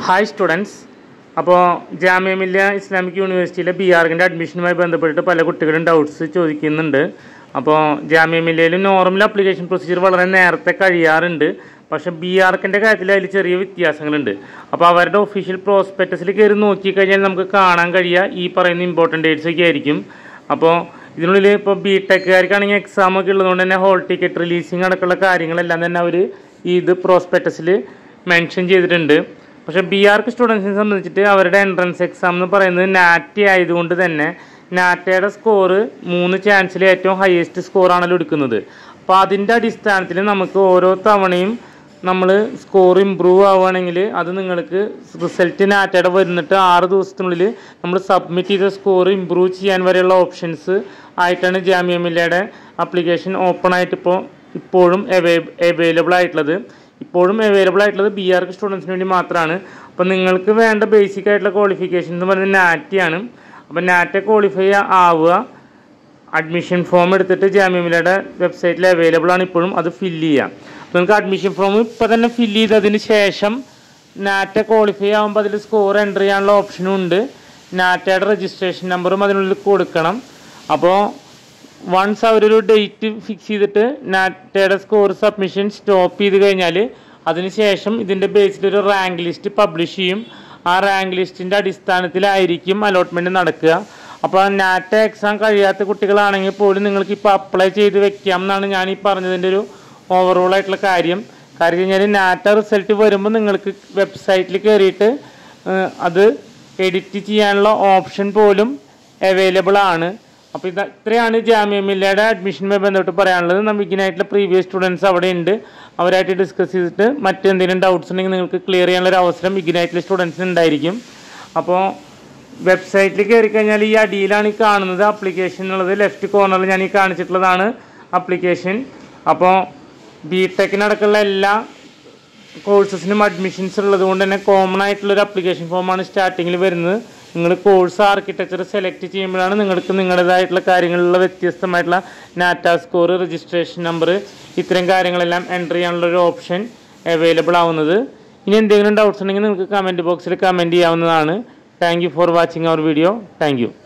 Hi students. അപ്പോൾ Jamia Millia Islamic യൂണിവേഴ്സിറ്റിയിലെ BArcന്റെ അഡ്മിഷനുമായി ബന്ധപ്പെട്ടിട്ട് പല കുട്ടികളും ഡൗട്ട്സ് ചോദിക്കുന്നുണ്ട്. അപ്പോൾ ജാമിയ മില്ലിയയിൽ നോർമൽ ആപ്ലിക്കേഷൻ പ്രൊസീജിയർ വളരെ നേരത്തെ കഴിയാറുണ്ട്. പക്ഷേ BArcന്റെ കാര്യത്തിൽ അതിൽ ചെറിയ വ്യത്യാസങ്ങളുണ്ട്. അപ്പോൾ അവരുടെ ഒഫീഷ്യൽ പ്രോസ്പെക്ടസിൽ കയറി നോക്കിക്കഴിഞ്ഞാൽ നമുക്ക് കാണാൻ കഴിയുക ഈ പറയുന്ന ഇമ്പോർട്ടൻ്റ് ഡേറ്റ്സ് ഒക്കെ ആയിരിക്കും. അപ്പോൾ ഇതിനുള്ളിൽ ഇപ്പോൾ ബിടെക്കുകാർക്കാണെങ്കിൽ എക്സാമൊക്കെ ഉള്ളതുകൊണ്ട് തന്നെ ഹോൾ ടിക്കറ്റ് റിലീസിങ് അടക്കമുള്ള കാര്യങ്ങളെല്ലാം തന്നെ അവർ ഇത് പ്രോസ്പെക്ടസിൽ മെൻഷൻ ചെയ്തിട്ടുണ്ട്. പക്ഷേ BArc സ്റ്റുഡൻസിനെ സംബന്ധിച്ചിട്ട് അവരുടെ എൻട്രൻസ് എക്സാം എന്ന് പറയുന്നത് നാറ്റ ആയതുകൊണ്ട് തന്നെ നാറ്റയുടെ സ്കോറ് 3 ചാൻസിൽ ഏറ്റവും ഹയസ്റ്റ് സ്കോറാണല്ലോ എടുക്കുന്നത്. അപ്പോൾ അതിൻ്റെ അടിസ്ഥാനത്തിൽ നമുക്ക് ഓരോ തവണയും നമ്മൾ സ്കോർ ഇമ്പ്രൂവ് ആവുകയാണെങ്കിൽ അത് നിങ്ങൾക്ക് റിസൾട്ട് നാറ്റയുടെ വരുന്നിട്ട് 6 ദിവസത്തിനുള്ളിൽ നമ്മൾ സബ്മിറ്റ് ചെയ്ത സ്കോർ ഇമ്പ്രൂവ് ചെയ്യാൻ വരെയുള്ള ഓപ്ഷൻസ് ആയിട്ടാണ് ജാമിയ മില്ലിയയുടെ ആപ്ലിക്കേഷൻ ഓപ്പൺ ആയിട്ട് ഇപ്പോഴും അവൈലബിൾ ആയിട്ടുള്ളത്. BArc സ്റ്റുഡൻസിന് വേണ്ടി മാത്രമാണ്. അപ്പോൾ നിങ്ങൾക്ക് വേണ്ട ബേസിക് ആയിട്ടുള്ള ക്വാളിഫിക്കേഷൻ എന്ന് പറയുന്നത് നാറ്റയാണ്. അപ്പോൾ നാറ്റ ക്വാളിഫൈ ആവുക, അഡ്മിഷൻ ഫോം എടുത്തിട്ട് ജാമിയ മില്ലിയയുടെ വെബ്സൈറ്റിൽ അവൈലബിൾ ആണ് ഇപ്പോഴും, അത് ഫില്ല് ചെയ്യാം. അപ്പോൾ നിങ്ങൾക്ക് അഡ്മിഷൻ ഫോം ഇപ്പോൾ തന്നെ ഫില്ല് ചെയ്തതിന് ശേഷം നാറ്റ ക്വാളിഫൈ ആകുമ്പോൾ അതിൽ സ്കോർ എൻ്റർ ചെയ്യാനുള്ള ഓപ്ഷനും ഉണ്ട്. നാറ്റയുടെ രജിസ്ട്രേഷൻ നമ്പറും അതിനുള്ളിൽ കൊടുക്കണം. അപ്പോൾ വൺസ് അവരൊരു ഡേറ്റ് ഫിക്സ് ചെയ്തിട്ട് നാറ്റയുടെ സ്കോർ സബ്മിഷൻ സ്റ്റോപ്പ് ചെയ്ത് കഴിഞ്ഞാൽ അതിന് ശേഷം ഇതിൻ്റെ ബേസിലൊരു റാങ്ക് ലിസ്റ്റ് പബ്ലിഷ് ചെയ്യും. ആ റാങ്ക് ലിസ്റ്റിൻ്റെ അടിസ്ഥാനത്തിലായിരിക്കും അലോട്ട്മെൻറ്റ് നടക്കുക. അപ്പോൾ നാറ്റ എക്സാം കഴിയാത്ത കുട്ടികളാണെങ്കിൽ പോലും നിങ്ങൾക്ക് ഇപ്പോൾ അപ്ലൈ ചെയ്ത് വെക്കാം എന്നാണ് ഞാൻ ഈ പറഞ്ഞതിൻ്റെ ഒരു ഓവറോൾ ആയിട്ടുള്ള കാര്യം കഴിഞ്ഞാൽ നാറ്റ റിസൾട്ട് വരുമ്പോൾ നിങ്ങൾക്ക് വെബ്സൈറ്റിൽ കയറിയിട്ട് അത് എഡിറ്റ് ചെയ്യാനുള്ള ഓപ്ഷൻ പോലും അവൈലബിൾ ആണ്. അപ്പോൾ ഇത്രയാണ് ജാമിയ മില്ലിയയുടെ അഡ്മിഷനുമായി ബന്ധപ്പെട്ട് പറയാനുള്ളത്. നമുക്ക് ഇതിനായിട്ടുള്ള പ്രീവിയസ് സ്റ്റുഡൻസ് അവിടെ ഉണ്ട്, അവരായിട്ട് ഡിസ്കസ് ചെയ്തിട്ട് മറ്റെന്തെങ്കിലും ഡൗട്ട്സ് ഉണ്ടെങ്കിൽ നിങ്ങൾക്ക് ക്ലിയർ ചെയ്യാനുള്ളൊരു അവസരം ഇതിനായിട്ടുള്ള സ്റ്റുഡൻസിന് ഉണ്ടായിരിക്കും. അപ്പോൾ വെബ്സൈറ്റിൽ കയറി കഴിഞ്ഞാൽ ഈ അടിയിലാണ് ഈ കാണുന്നത് ആപ്ലിക്കേഷൻ ഉള്ളത്. ലെഫ്റ്റ് കോർണറിൽ ഞാൻ ഈ കാണിച്ചിട്ടുള്ളതാണ് ആപ്ലിക്കേഷൻ. അപ്പോൾ ബിടെക്കിനടക്കമുള്ള എല്ലാ കോഴ്സസിനും അഡ്മിഷൻസ് ഉള്ളത് കൊണ്ട് തന്നെ കോമൺ ആയിട്ടുള്ളൊരു ആപ്ലിക്കേഷൻ ഫോമാണ് സ്റ്റാർട്ടിങ്ങിൽ വരുന്നത്. നിങ്ങൾ കോഴ്സ് ആർക്കിടെക്ചർ സെലക്ട് ചെയ്യുമ്പോഴാണ് നിങ്ങൾക്ക് നിങ്ങളുടേതായിട്ടുള്ള കാര്യങ്ങളിലുള്ള വ്യത്യസ്തമായിട്ടുള്ള നാറ്റ സ്കോർ, രജിസ്ട്രേഷൻ നമ്പർ, ഇത്തരം കാര്യങ്ങളെല്ലാം എൻ്റർ ചെയ്യാനുള്ളൊരു ഓപ്ഷൻ അവൈലബിൾ ആവുന്നത്. ഇനി എന്തെങ്കിലും ഡൗട്ട്സ് ഉണ്ടെങ്കിൽ നിങ്ങൾക്ക് കമൻറ്റ് ബോക്സിൽ കമൻറ്റ് ചെയ്യാവുന്നതാണ്. Thank you for watching our video. Thank U.